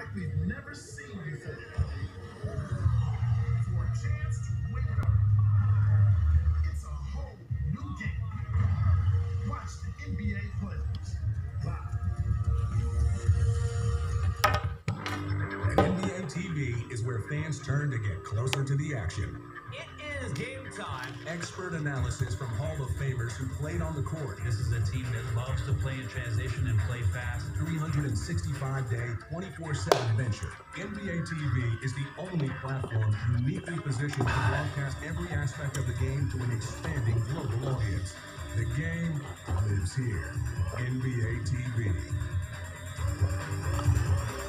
like we've never seen before. For a chance to win it all. It's a whole new game. Watch the NBA players live. And NBA TV is where fans turn to get closer to the action. It is game time. Expert analysis from Hall of Famers who played on the court. This is a team that loves to play in transition and play fast. 365-day, 24/7 venture. NBA TV is the only platform uniquely positioned to broadcast every aspect of the game to an expanding global audience. The game lives here. NBA TV.